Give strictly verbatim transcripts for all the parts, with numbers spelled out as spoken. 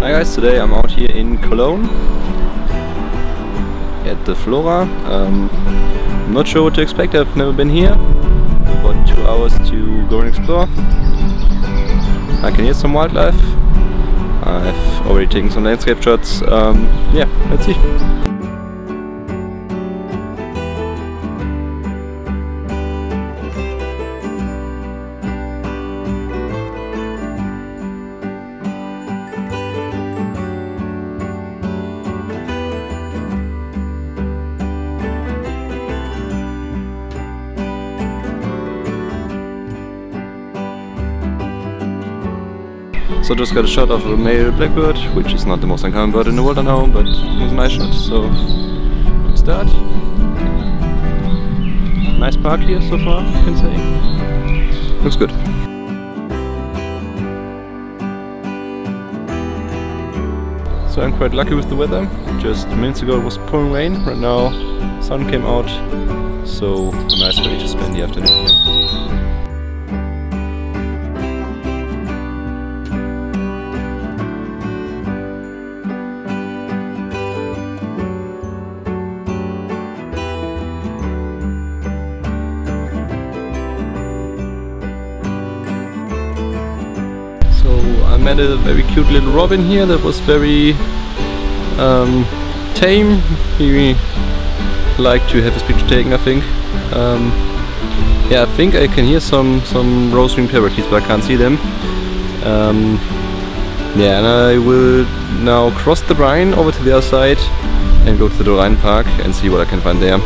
Hi guys, today I'm out here in Cologne at the Flora. Um, I'm not sure what to expect, I've never been here. About two hours to go and explore. I can hear some wildlife. I've already taken some landscape shots. Um, yeah, let's see. So just got a shot of a male blackbird, which is not the most uncommon bird in the world I know, but it was a nice shot, so good start. Nice park here so far, I can say. Looks good. So I'm quite lucky with the weather. Just minutes ago it was pouring rain, right now sun came out, so a nice way to spend the afternoon here. I met a very cute little robin here that was very um, tame. He liked to have his picture taken, I think. Um, yeah, I think I can hear some some rose-winged parakeets, but I can't see them. Um, yeah, and I will now cross the Rhine over to the other side and go to the Rhine Park and see what I can find there.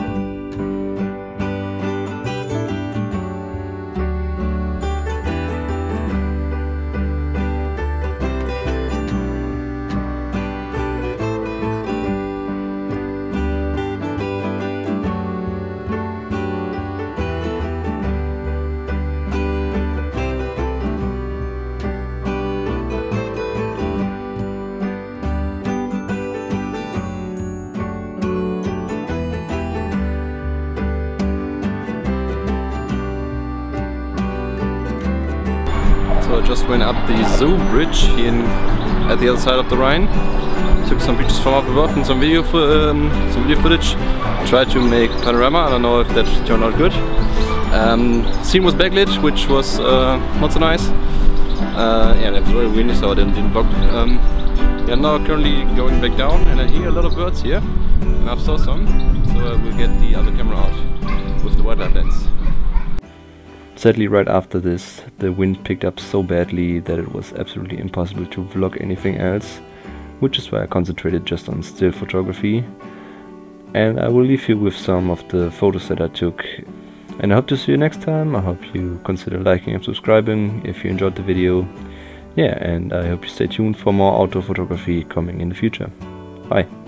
So I just went up the Zoo Bridge here in, at the other side of the Rhine. Took some pictures from up above and some video, um, some video footage. Tried to make panorama. I don't know if that turned out good. Um, scene was backlit, which was uh, not so nice. Uh, yeah, it was very windy, so I didn't, didn't bug. Um, yeah, now currently going back down, and I hear a lot of birds here, and I saw some. So I will get the other camera out with the wildlife lens. Sadly, right after this, the wind picked up so badly that it was absolutely impossible to vlog anything else, which is why I concentrated just on still photography. And I will leave you with some of the photos that I took. And I hope to see you next time. I hope you consider liking and subscribing if you enjoyed the video. Yeah, and I hope you stay tuned for more outdoor photography coming in the future. Bye!